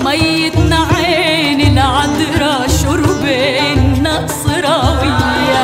ميتنا عين العذراء شرب النصراوية.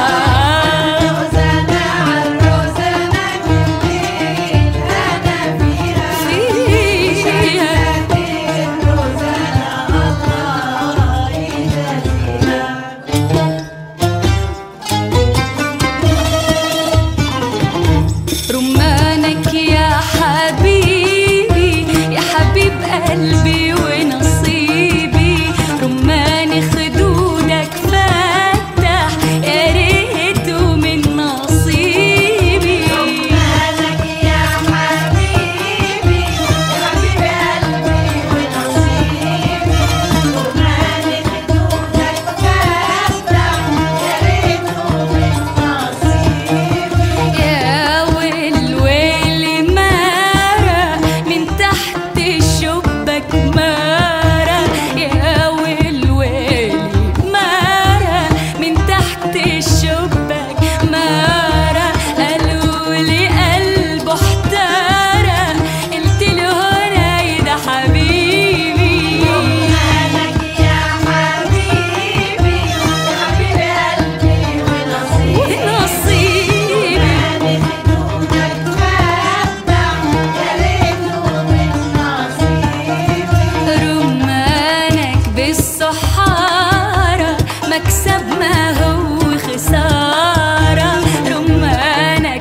رمانك يا حبيبي يا حبيب قلبي ونصيبي، رماني خدودك فتح يا ريته من نصيبي. رمانك يا حبيبي يا حبيب قلبي ونصيبي، رماني خدودك فتح يا ريته من نصيبي. يا ويل ويلي مارا من تحت الشباك مارا، يا ويل ويلي مارا من تحت الشباك مارا. قالوا لي قلبه احتارى، قلت له هنا ده حبيبي. رمانك يا حبيبي يا حبيب قلبي ونصيبي، رمانك بالصحارى مكسب ما هو خسارة، رمانك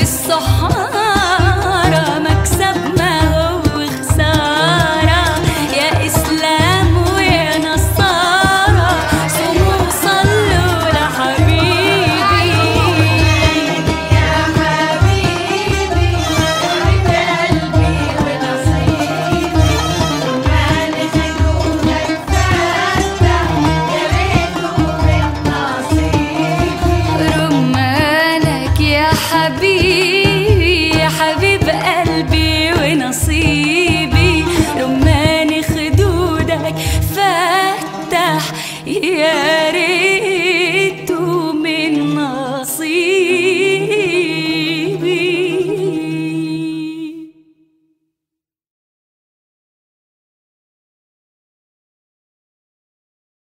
بالصحارى مكسب ما هو خسارة. يا إسلام ويا نصارى صوموا وصلوا لحبيبي. يا حبيبي يا حبيب قلبي ونصيبي، رماني خدودك فتح يا ريته من نصيبي. رمانك يا حبيبي يا حبيب قلبي ونصيبي، رماني خدودك فتح يا ريت